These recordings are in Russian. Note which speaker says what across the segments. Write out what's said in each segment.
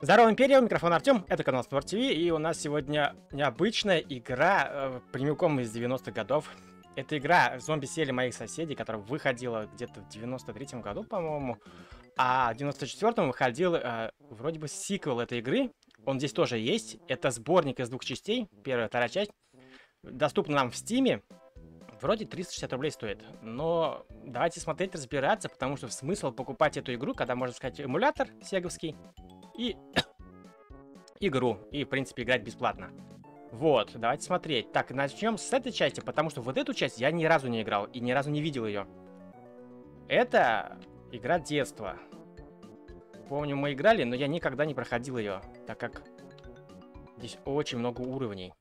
Speaker 1: Здорово, Империя, у микрофона Артем, это канал Спорт ТВ, и у нас сегодня необычная игра прямиком из 90-х годов. Это игра «Зомби-сели моих соседей», которая выходила где-то в 93-м году, по-моему, а в 94-м выходил вроде бы сиквел этой игры. Он здесь тоже есть, это сборник из двух частей, первая и вторая часть. Доступна нам в Стиме, вроде 360 рублей стоит, но давайте смотреть, разбираться, потому что смысл покупать эту игру, когда можно сказать эмулятор сеговский, и игру, и, в принципе, играть бесплатно. Вот, давайте смотреть. Так, начнем с этой части, потому что вот эту часть я ни разу не играл и ни разу не видел ее. Это игра детства. Помню, мы играли, но я никогда не проходил ее, так как здесь очень много уровней.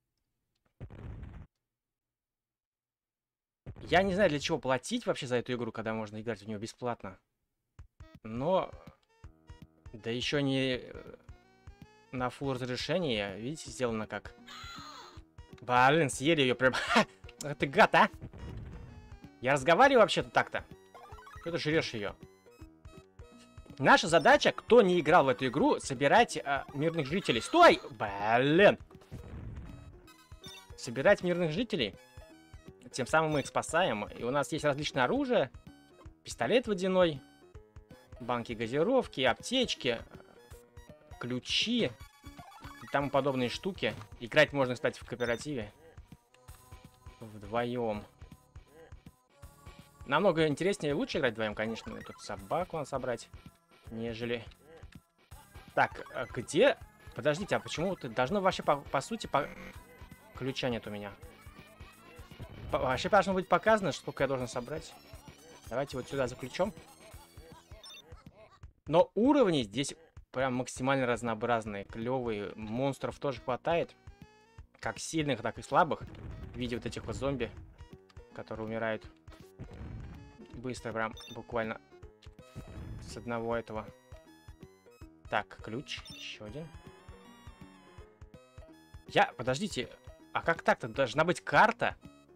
Speaker 1: Я не знаю, для чего платить вообще за эту игру, когда можно играть в нее бесплатно. Но... Да еще не... На full разрешение, видите, сделано как. Блин, съели ее прям. Ты гад, а? Я разговариваю вообще-то так-то. Что ты жрешь ее? Наша задача, кто не играл в эту игру, собирать мирных жителей. Стой! Блин! Собирать мирных жителей. Тем самым мы их спасаем. И у нас есть различное оружие. Пистолет водяной. Банки газировки, аптечки. Ключи. И тому подобные штуки. Играть можно, кстати, в кооперативе. Вдвоем. Намного интереснее и лучше играть вдвоем, конечно. Тут собаку надо собрать, нежели... Так, а где... Подождите, а почему ты... Должно вообще, по сути, ключа нет у меня. Вообще должно быть показано, сколько я должен собрать. Давайте вот сюда за ключом. Но уровни здесь прям максимально разнообразные, клевые. Монстров тоже хватает. Как сильных, так и слабых. В виде вот этих вот зомби, которые умирают быстро, прям буквально с одного этого. Так, ключ. Еще один. Подождите. А как так-то? Должна быть карта.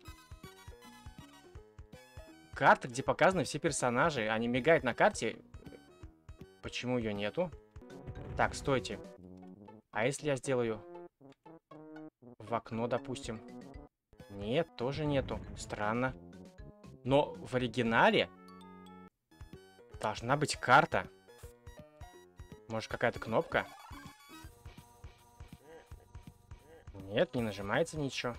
Speaker 1: Карта, где показаны все персонажи. Они мигают на карте. Почему ее нету? Так, стойте. А если я сделаю в окно, допустим? Нет, тоже нету. Странно. Но в оригинале должна быть карта. Может, какая-то кнопка? Нет, не нажимается ничего.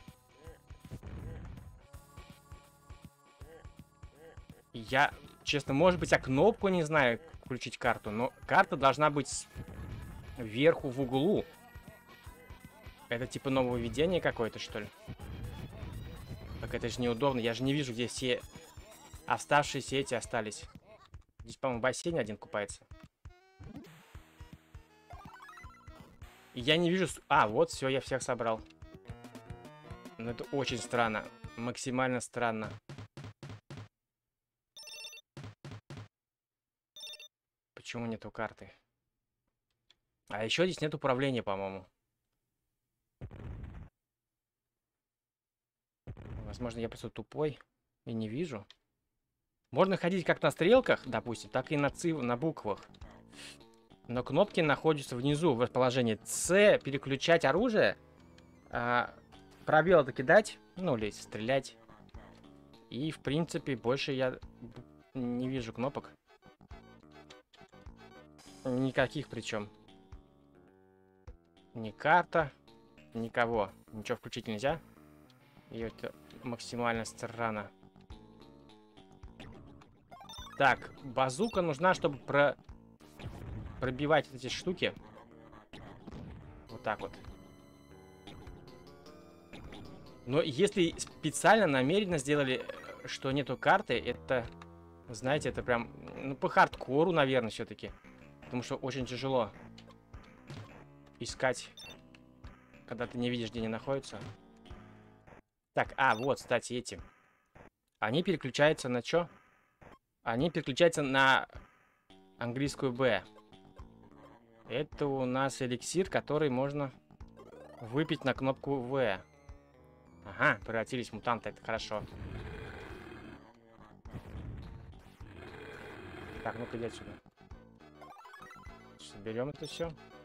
Speaker 1: Я, честно, может быть, я кнопку не знаю, включить карту, но карта должна быть вверху в углу. Это типа нововведение какое-то, что ли? Так это же неудобно. Я же не вижу, где все оставшиеся эти остались. Здесь, по-моему, в бассейне один купается. И я не вижу... А, вот, все, я всех собрал. Но это очень странно. Максимально странно. Почему нету карты? А еще здесь нет управления, по-моему. Возможно, я просто тупой и не вижу. Можно ходить как на стрелках, допустим, так и на буквах. Но кнопки находятся внизу в расположении. С переключать оружие. Пробел это кидать. Ну, или стрелять. И, в принципе, больше я не вижу кнопок. Никаких причем. Ни карта, никого. Ничего включить нельзя. И это максимально странно. Так, базука нужна, чтобы пробивать эти штуки. Вот так вот. Но если специально, намеренно сделали, что нету карты, это, знаете, это прям, ну, по хардкору, наверное, все-таки. Потому что очень тяжело искать, когда ты не видишь, где они находятся. Так, вот, кстати, эти. Они переключаются на что? Они переключаются на английскую Б. Это у нас эликсир, который можно выпить на кнопку В. Ага, превратились в мутанты, это хорошо. Так, ну-ка иди отсюда. Соберем это все.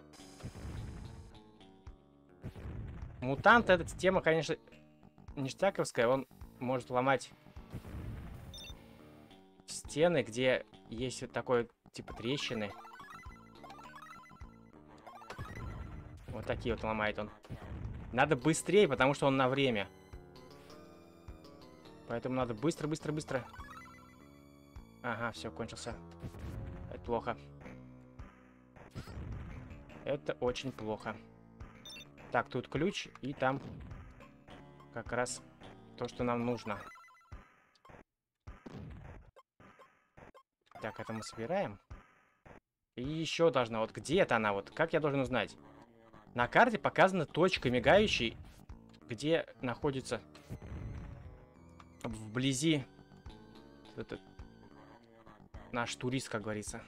Speaker 1: Мутант, эта тема, конечно, ништяковская. Он может ломать стены, где есть вот такое, типа, трещины. Вот такие вот ломает он. Надо быстрее, потому что он на время. Поэтому надо быстро, быстро, быстро. Ага, все, кончился. Это плохо. Это очень плохо. Так, тут ключ, и там как раз то, что нам нужно. Так, это мы собираем. И еще должна, вот где-то она, вот, как я должен узнать? На карте показана точка мигающей, где находится вблизи этот наш турист, как говорится.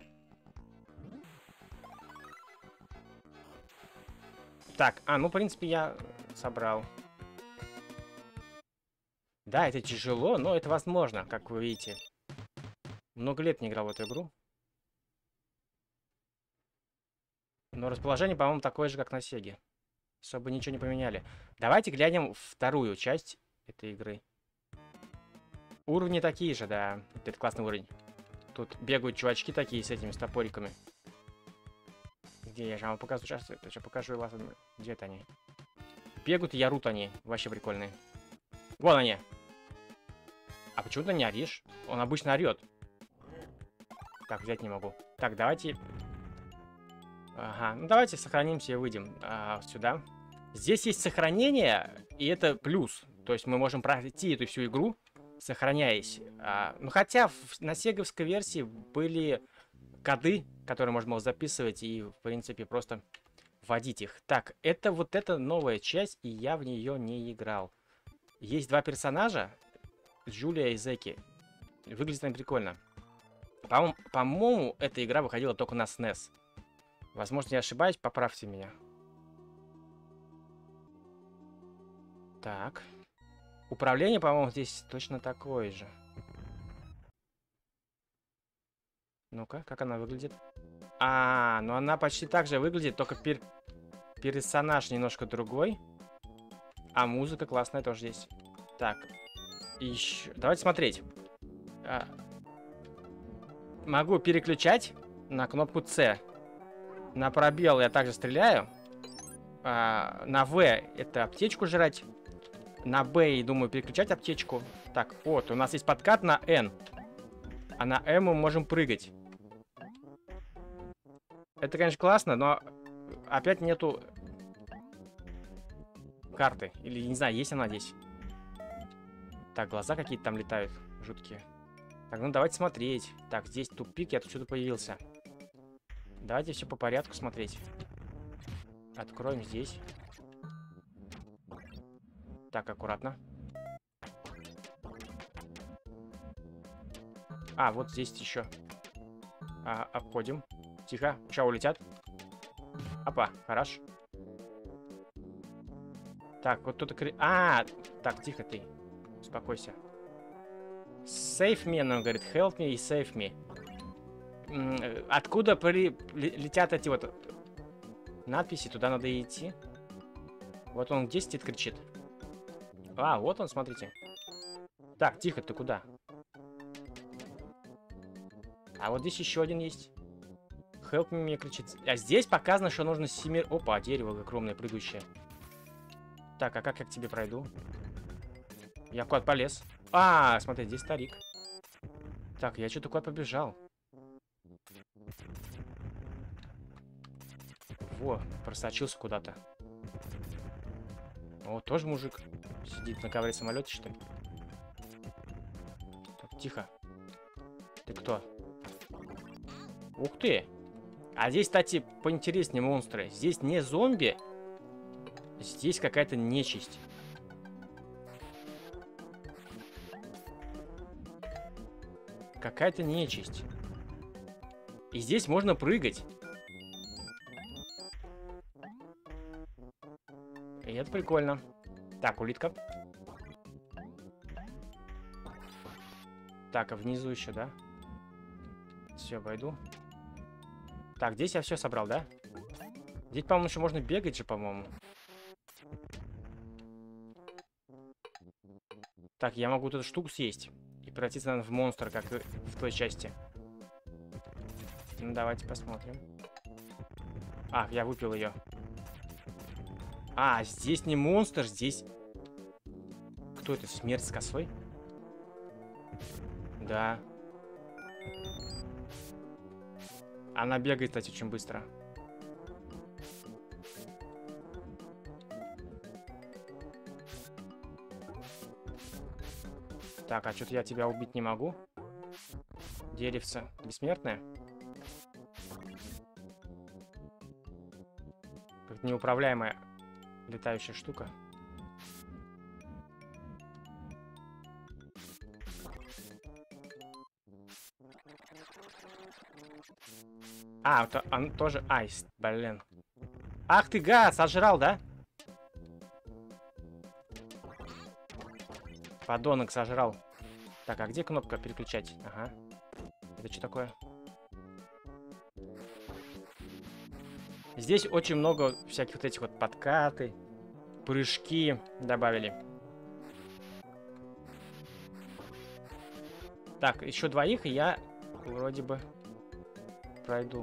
Speaker 1: Так, ну, в принципе, я собрал. Да, это тяжело, но это возможно, как вы видите. Много лет не играл в эту игру. Но расположение, по-моему, такое же, как на Сеге. Особо ничего не поменяли. Давайте глянем вторую часть этой игры. Уровни такие же, да. Это классный уровень. Тут бегают чувачки такие с этими, с топориками. Где я же вам покажу? Сейчас покажу вас. Где это они? Бегают и ярут они. Вообще прикольные. Вон они. А почему ты не орешь? Он обычно орет. Так, взять не могу. Так, давайте... Ага, ну давайте сохранимся и выйдем сюда. Здесь есть сохранение, и это плюс. То есть мы можем пройти эту всю игру, сохраняясь. Ну хотя на сеговской версии были коды, которые можно было записывать и, в принципе, просто вводить их. Так, это вот эта новая часть, и я в нее не играл. Есть два персонажа, Джулия и Зеки. Выглядит они прикольно. По-моему, эта игра выходила только на SNES. Возможно, я ошибаюсь, поправьте меня. Так. Управление, по-моему, здесь точно такое же. Ну-ка, как она выглядит? Ну она почти так же выглядит, только персонаж немножко другой. А музыка классная тоже есть. Так. Еще... Давайте смотреть. Могу переключать на кнопку C. На пробел я также стреляю. На V это аптечку жрать. На B, думаю, переключать аптечку. Так, вот, у нас есть подкат на N. А на M мы можем прыгать. Это, конечно, классно, но опять нету карты. Или, не знаю, есть она здесь. Так, глаза какие-то там летают жуткие. Так, ну давайте смотреть. Так, здесь тупик, я отсюда появился. Давайте все по порядку смотреть. Откроем здесь. Так, аккуратно. Вот здесь еще. Обходим. Тихо. Сейчас улетят. Опа, хорош. Так, вот тут... Так, тихо ты. Успокойся. Save me, он говорит. Help me и save me. Откуда летят эти вот надписи? Туда надо идти. Вот он где сидит, кричит. Вот он, смотрите. Так, тихо, ты куда? Вот здесь еще один есть. Help me, мне кричит. А здесь показано, что нужно Опа, дерево огромное, прыгающее. Так, а как я к тебе пройду? Я куда-то полез. Смотри, здесь старик. Так, я что-то куда-то побежал. Во, просочился куда-то. Тоже мужик. Сидит на ковре самолете, что ли? Так, тихо. Ты кто? Ух ты! А здесь, кстати, поинтереснее монстры. Здесь не зомби. Здесь какая-то нечисть. Какая-то нечисть. И здесь можно прыгать. И это прикольно. Так, улитка. Так, а внизу еще, да? Все, обойду. Так, здесь я все собрал, да? Здесь, по-моему, еще можно бегать же, по-моему. Так, я могу эту штуку съесть. И превратиться, наверное, в монстра, как и в той части. Ну, давайте посмотрим. А, я выпил ее. А, здесь не монстр, здесь... Кто это? Смерть с косой? Да. Она бегает, кстати, очень быстро. Так, а что-то я тебя убить не могу. Деревце бессмертное? Как неуправляемая летающая штука. А, это он тоже айс, блин. Ах ты гад, сожрал, да? Подонок сожрал. Так, а где кнопка переключать? Ага. Это что такое? Здесь очень много всяких вот этих вот подкаты, прыжки добавили. Так, еще двоих, и я вроде бы пройду.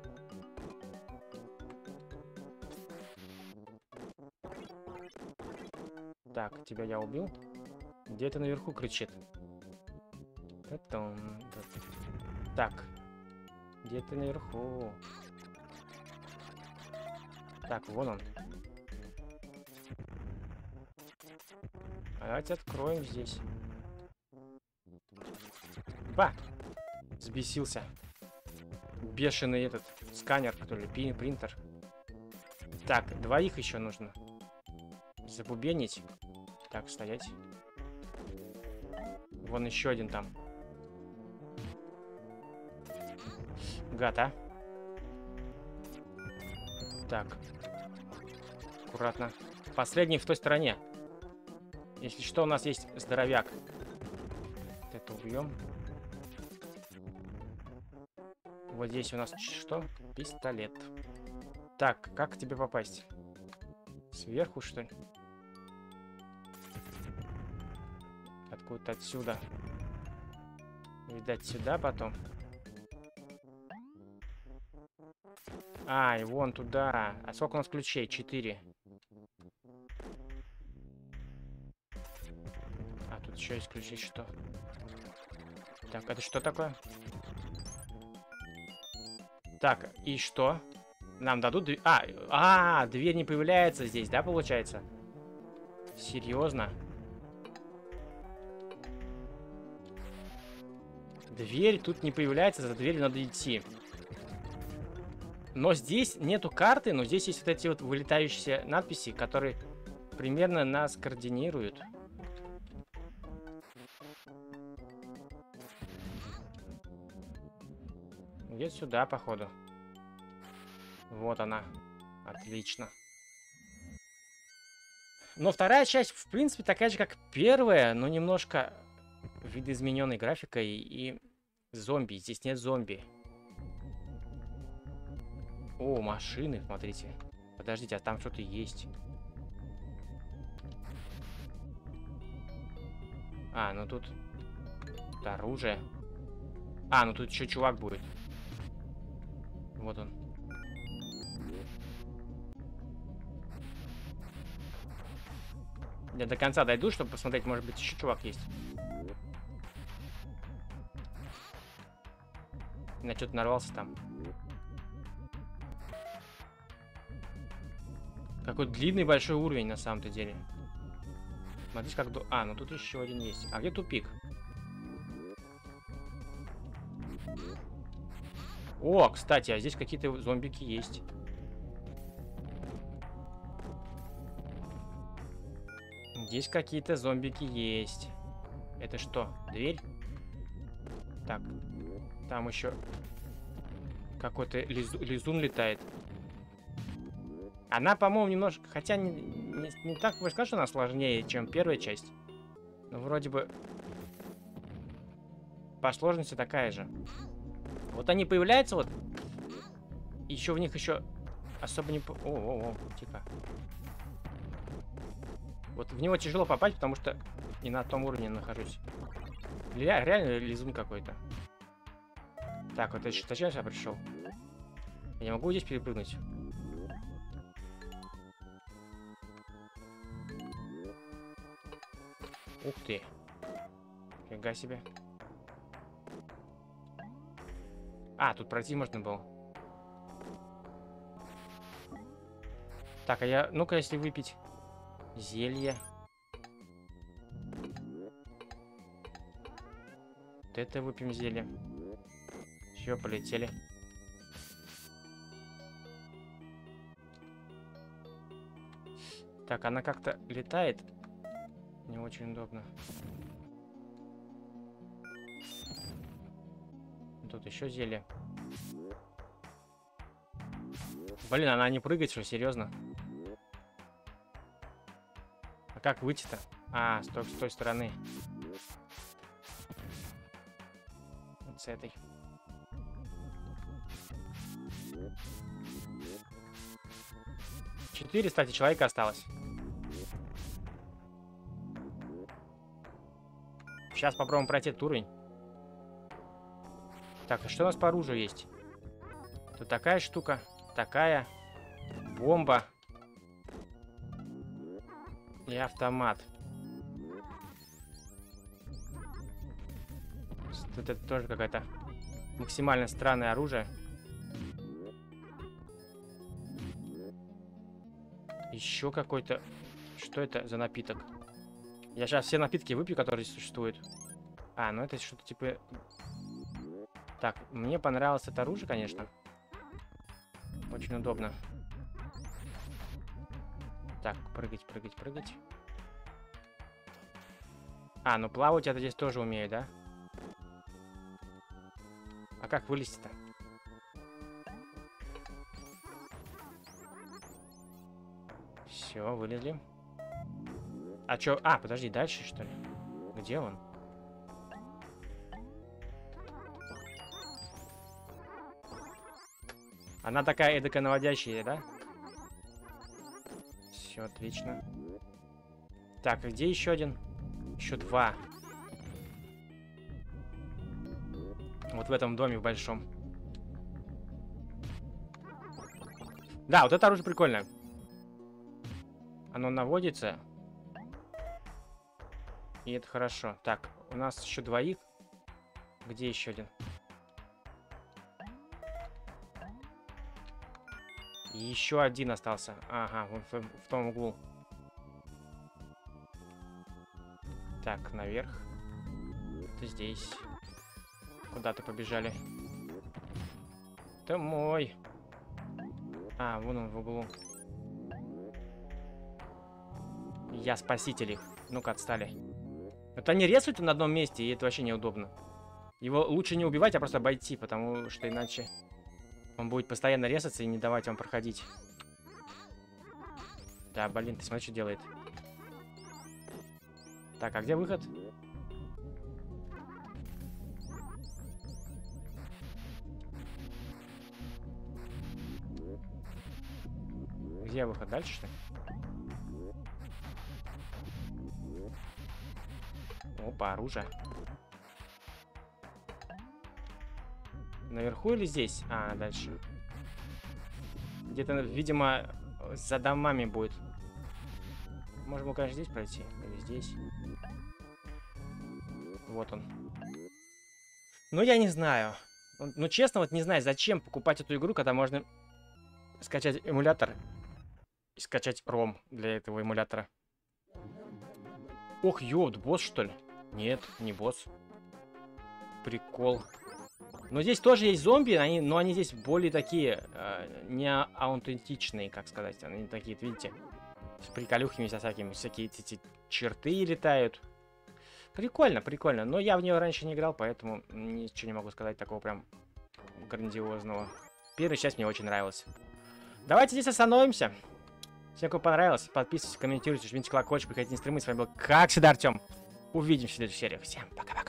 Speaker 1: Так, тебя я убил. Где-то наверху кричит. Так, где-то наверху. Так, вон он. Давайте откроем здесь. Ба! Взбесился. Бешеный этот сканер, который принтер. Так, двоих еще нужно забубенить. Так, стоять. Вон еще один там. Гад, а? Так. Аккуратно. Последний в той стороне. Если что, у нас есть здоровяк. Вот это убьем. Вот здесь у нас что? Пистолет. Так, как к тебе попасть? Сверху, что ли? Откуда-то отсюда. Видать, сюда потом. А, и вон туда. А сколько у нас ключей? 4. А тут еще есть ключи, что? Так, это что такое? Так, и что? Нам дадут... Дверь не появляется здесь, да, получается? Серьезно? Дверь тут не появляется, за дверью надо идти. Но здесь нету карты, но здесь есть вот эти вот вылетающие надписи, которые примерно нас координируют. Где-то сюда, походу. Вот она. Отлично. Но вторая часть, в принципе, такая же, как первая, но немножко видоизмененной графикой и зомби. Здесь нет зомби. О, машины, смотрите. Подождите, а там что-то есть. А, ну тут оружие. А, ну тут еще чувак будет. Вот он. Я до конца дойду, чтобы посмотреть, может быть, еще чувак есть. На что-то нарвался там. Какой длинный большой уровень на самом-то деле. Смотрите, как... А, ну тут еще один есть. А где тупик? О, кстати, а здесь какие-то зомбики есть. Здесь какие-то зомбики есть. Это что? Дверь? Так. Там еще какой-то лизун летает. Она, по-моему, немножко... Хотя не так можно сказать, что она сложнее, чем первая часть. Но вроде бы по сложности такая же. Вот они появляются вот. Еще в них еще особо не... О, тихо. Вот в него тяжело попасть, потому что не на том уровне нахожусь. Реально лизун какой-то. Так, вот зачем я пришел? Я не могу здесь перепрыгнуть. Ух ты. Фига себе. А, тут пройти можно было. Так, а я... Ну-ка, если выпить зелье. Вот это выпьем зелье. Все, полетели. Так, она как-то летает. Не очень удобно. Тут еще зелье. Блин, она не прыгает, что, серьезно? А как выйти-то? А, с той стороны. Вот с этой. Четыре, кстати, человека осталось. Сейчас попробуем пройти этот уровень. Так, а что у нас по оружию есть? Тут такая штука, такая, бомба и автомат. Тут это тоже какое-то максимально странное оружие. Еще какой-то... Что это за напиток? Я сейчас все напитки выпью, которые существуют. А, ну это что-то типа... Так, мне понравилось это оружие, конечно. Очень удобно. Так, прыгать, прыгать, прыгать. А, ну плавать я здесь тоже умею, да? А как вылезти-то? Все, вылезли. А чё? А, подожди, дальше, что ли? Где он? Она такая эдакая наводящая, да? Все, отлично. Так, а где еще один? Еще два. Вот в этом доме в большом. Да, вот это оружие прикольное. Оно наводится. И это хорошо. Так, у нас еще двоих. Где еще один? И еще один остался. Ага, вон в том углу. Так, наверх. Ты здесь. Куда-то побежали. Это мой. А, вон он в углу. Я спаситель их. Ну-ка, отстали. Вот они резают на одном месте, и это вообще неудобно. Его лучше не убивать, а просто обойти, потому что иначе он будет постоянно резаться и не давать вам проходить. Да, блин, ты смотри, что делает. Так, а где выход? Где выход? Дальше, что ли? Опа, оружие. Наверху или здесь? А, дальше. Где-то, видимо, за домами будет. Можем, конечно, здесь пройти. Или здесь. Вот он. Ну, я не знаю. Ну, честно, вот не знаю, зачем покупать эту игру, когда можно скачать эмулятор и скачать ROM для этого эмулятора. Ох, ёд, босс, что ли? Нет, не босс. Прикол. Но здесь тоже есть зомби, но они здесь более такие, не аутентичные, как сказать. Они такие, видите, с приколюхами со всякие эти черты летают. Прикольно, прикольно. Но я в нее раньше не играл, поэтому ничего не могу сказать такого прям грандиозного. Первая часть мне очень нравилась. Давайте здесь остановимся. Всем, кому понравилось, подписывайтесь, комментируйте, жмите колокольчик, приходите на стримы. С вами был, как всегда, Артем. Увидимся в следующей серии. Всем пока-пока.